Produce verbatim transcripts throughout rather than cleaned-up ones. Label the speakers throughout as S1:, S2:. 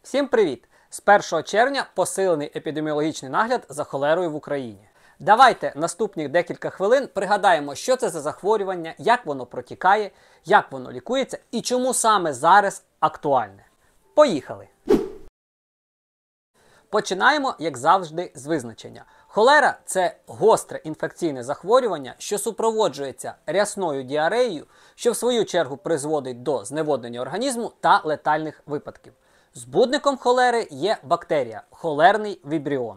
S1: Всім привіт! З першого червня посилений епідеміологічний нагляд за холерою в Україні. Давайте наступних декілька хвилин пригадаємо, що це за захворювання, як воно протікає, як воно лікується і чому саме зараз актуальне. Поїхали! Починаємо, як завжди, з визначення. Холера – це гостре інфекційне захворювання, що супроводжується рясною діареєю, що в свою чергу призводить до зневоднення організму та летальних випадків. Збудником холери є бактерія – холерний вібріон.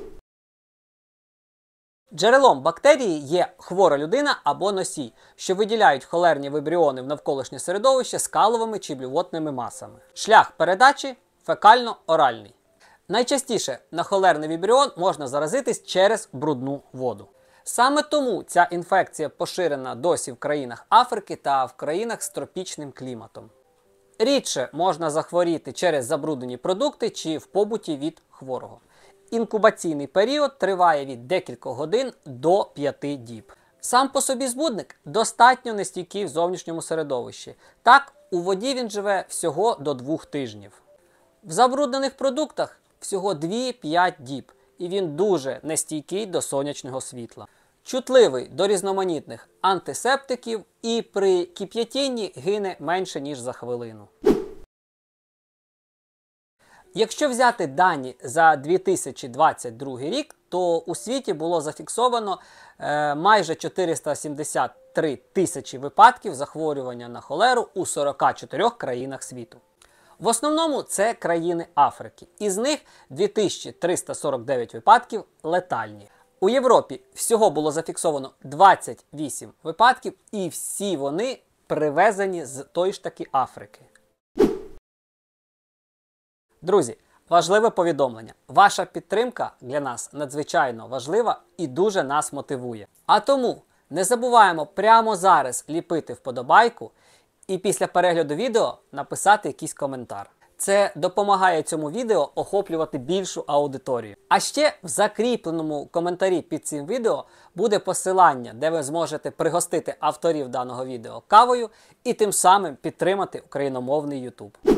S1: Джерелом бактерії є хвора людина або носій, що виділяють холерні вібріони в навколишнє середовище скаловими чи блювотними масами. Шлях передачі – фекально-оральний. Найчастіше на холерний вібріон можна заразитись через брудну воду. Саме тому ця інфекція поширена досі в країнах Африки та в країнах з тропічним кліматом. Рідше можна захворіти через забруднені продукти чи в побуті від хворого. Інкубаційний період триває від декількох годин до п'яти діб. Сам по собі збудник достатньо нестійкий в зовнішньому середовищі. Так, у воді він живе всього до двох тижнів. В забруднених продуктах всього дві-п'ять діб, і він дуже нестійкий до сонячного світла. Чутливий до різноманітних антисептиків і при кип'ятінні гине менше, ніж за хвилину. Якщо взяти дані за дві тисячі двадцять другий рік, то у світі було зафіксовано е, майже чотириста сімдесят три тисячі випадків захворювання на холеру у сорока чотирьох країнах світу. В основному це країни Африки. Із них дві тисячі триста сорок дев'ять випадків летальні. У Європі всього було зафіксовано двадцять вісім випадків, і всі вони привезені з тої ж таки Африки. Друзі, важливе повідомлення. Ваша підтримка для нас надзвичайно важлива і дуже нас мотивує. А тому не забуваємо прямо зараз ліпити вподобайку і після перегляду відео написати якийсь коментар. Це допомагає цьому відео охоплювати більшу аудиторію. А ще в закріпленому коментарі під цим відео буде посилання, де ви зможете пригостити авторів даного відео кавою і тим самим підтримати україномовний YouTube.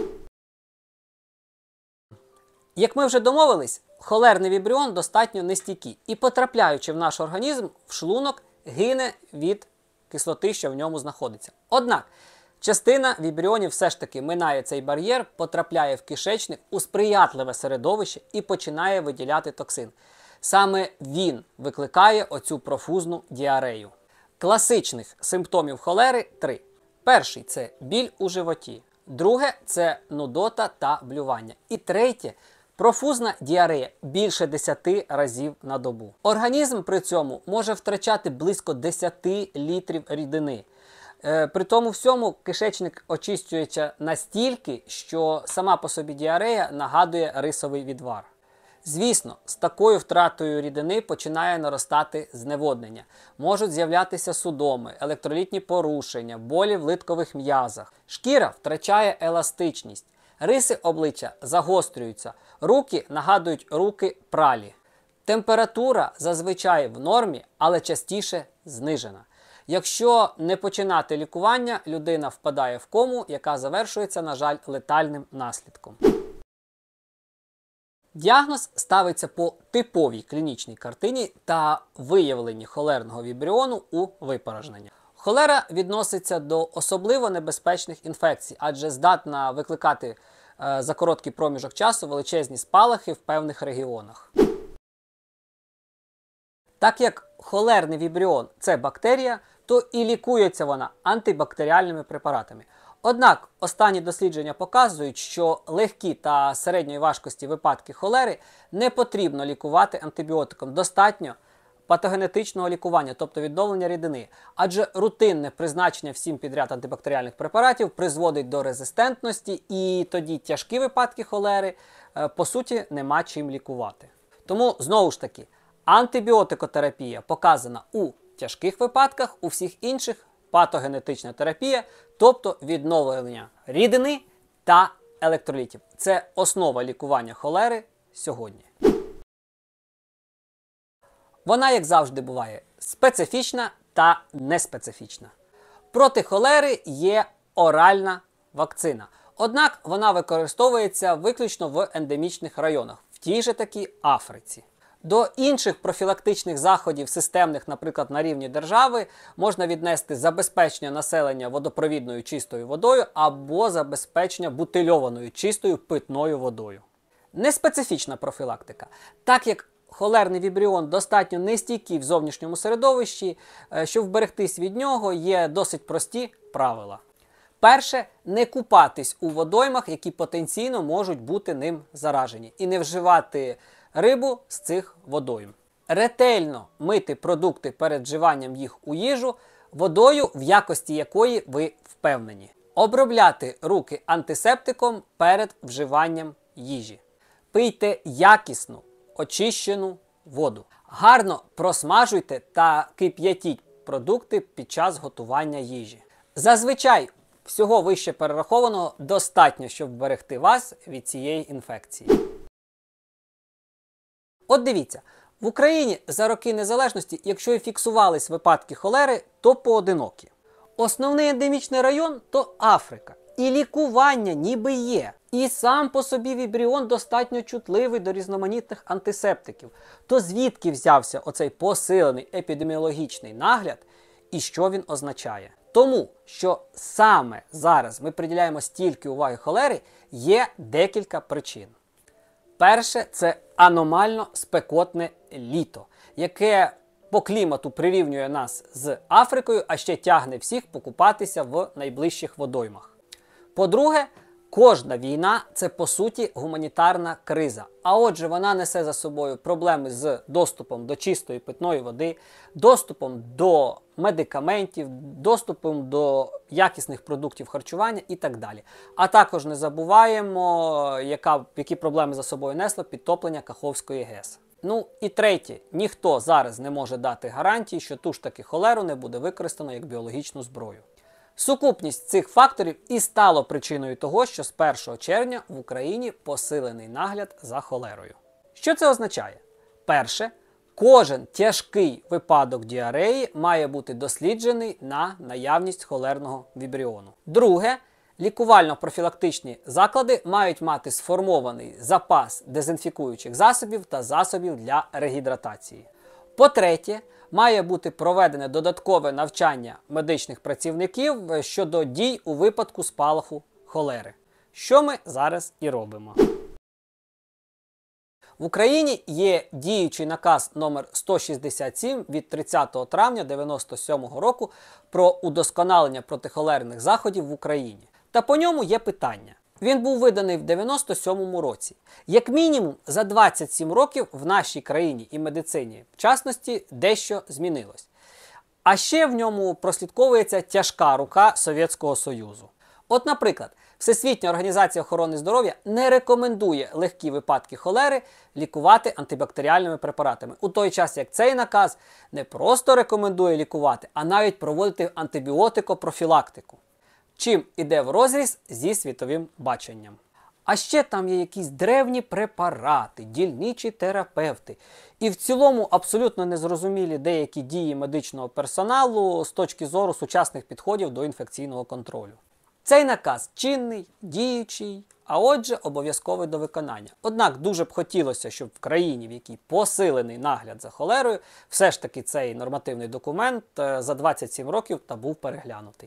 S1: Як ми вже домовились, холерний вібріон достатньо нестійкий і, потрапляючи в наш організм, в шлунок гине від кислоти, що в ньому знаходиться. Однак, частина вібріонів все ж таки минає цей бар'єр, потрапляє в кишечник у сприятливе середовище і починає виділяти токсин. Саме він викликає оцю профузну діарею. Класичних симптомів холери три. Перший – це біль у животі. Друге – це нудота та блювання. І третє – профузна діарея більше десяти разів на добу. Організм при цьому може втрачати близько десяти літрів рідини. При тому всьому кишечник очищується настільки, що сама по собі діарея нагадує рисовий відвар. Звісно, з такою втратою рідини починає наростати зневоднення. Можуть з'являтися судоми, електролітні порушення, болі в литкових м'язах. Шкіра втрачає еластичність. Риси обличчя загострюються. Руки нагадують руки пралі. Температура зазвичай в нормі, але частіше знижена. Якщо не починати лікування, людина впадає в кому, яка завершується, на жаль, летальним наслідком. Діагноз ставиться по типовій клінічній картині та виявленні холерного вібріону у випорожненні. Холера відноситься до особливо небезпечних інфекцій, адже здатна викликати е, за короткий проміжок часу величезні спалахи в певних регіонах. Так як холерний вібріон – це бактерія, то і лікується вона антибактеріальними препаратами. Однак останні дослідження показують, що легкі та середньої важкості випадки холери не потрібно лікувати антибіотиком. Достатньо патогенетичного лікування, тобто відновлення рідини. Адже рутинне призначення всім підряд антибактеріальних препаратів призводить до резистентності, і тоді тяжкі випадки холери, по суті, нема чим лікувати. Тому, знову ж таки, антибіотикотерапія показана у тяжких випадках, у всіх інших патогенетична терапія, тобто відновлення рідини та електролітів. Це основа лікування холери сьогодні. Вона, як завжди, буває специфічна та неспецифічна. Проти холери є оральна вакцина. Однак вона використовується виключно в ендемічних районах, в тій же таки Африці. До інших профілактичних заходів системних, наприклад, на рівні держави, можна віднести забезпечення населення водопровідною чистою водою або забезпечення бутильованою чистою питною водою. Неспецифічна профілактика. Так як холерний вібріон достатньо нестійкий в зовнішньому середовищі, щоб вберегтись від нього, є досить прості правила. Перше, не купатись у водоймах, які потенційно можуть бути ним заражені, і не вживати рибу з цих водойм. Ретельно мити продукти перед вживанням їх у їжу водою, в якості якої ви впевнені. Обробляти руки антисептиком перед вживанням їжі. Пийте якісну, очищену воду. Гарно просмажуйте та кип'ятіть продукти під час готування їжі. Зазвичай всього вище перерахованого достатньо, щоб вберегти вас від цієї інфекції. От дивіться, в Україні за роки незалежності, якщо і фіксувались випадки холери, то поодинокі. Основний ендемічний район – то Африка. І лікування ніби є. І сам по собі вібріон достатньо чутливий до різноманітних антисептиків. То звідки взявся оцей посилений епідеміологічний нагляд і що він означає? Тому, що саме зараз ми приділяємо стільки уваги холері, є декілька причин. Перше – це аномально спекотне літо, яке по клімату прирівнює нас з Африкою, а ще тягне всіх покупатися в найближчих водоймах. По-друге, кожна війна – це, по суті, гуманітарна криза. А отже, вона несе за собою проблеми з доступом до чистої питної води, доступом до медикаментів, доступом до якісних продуктів харчування і так далі. А також не забуваємо, яка, які проблеми за собою несло підтоплення Каховської ГЕС. Ну і третє, ніхто зараз не може дати гарантії, що ту ж таки холеру не буде використано як біологічну зброю. Сукупність цих факторів і стало причиною того, що з першого червня в Україні посилений нагляд за холерою. Що це означає? Перше, кожен тяжкий випадок діареї має бути досліджений на наявність холерного вібріону. Друге, лікувально-профілактичні заклади мають мати сформований запас дезінфікуючих засобів та засобів для регідратації. По-третє, має бути проведене додаткове навчання медичних працівників щодо дій у випадку спалаху холери, що ми зараз і робимо. В Україні є діючий наказ номер сто шістдесят сім від тридцятого травня дев'яносто сьомого року про удосконалення протихолерних заходів в Україні. Та по ньому є питання. Він був виданий в дев'яносто сьомому році. Як мінімум, за двадцять сім років в нашій країні і медицині, в частності, дещо змінилось. А ще в ньому прослідковується тяжка рука Совєтського Союзу. От, наприклад, Всесвітня організація охорони здоров'я не рекомендує легкі випадки холери лікувати антибактеріальними препаратами, у той час як цей наказ не просто рекомендує лікувати, а навіть проводити антибіотикопрофілактику. Чим іде врозріз зі світовим баченням. А ще там є якісь древні препарати, дільничі терапевти. І в цілому абсолютно незрозумілі деякі дії медичного персоналу з точки зору сучасних підходів до інфекційного контролю. Цей наказ чинний, діючий, а отже обов'язковий до виконання. Однак дуже б хотілося, щоб в країні, в якій посилений нагляд за холерою, все ж таки цей нормативний документ за двадцять сім років та був переглянутий.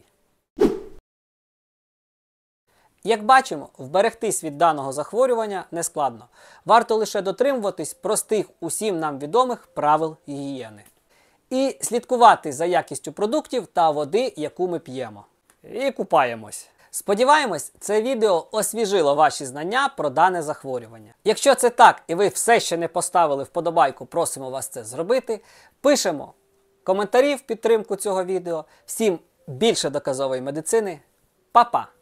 S1: Як бачимо, вберегтись від даного захворювання нескладно. Варто лише дотримуватись простих усім нам відомих правил гігієни. І слідкувати за якістю продуктів та води, яку ми п'ємо. І купаємось. Сподіваємось, це відео освіжило ваші знання про дане захворювання. Якщо це так і ви все ще не поставили вподобайку, просимо вас це зробити. Пишемо коментарі в підтримку цього відео. Всім більше доказової медицини. Па-па!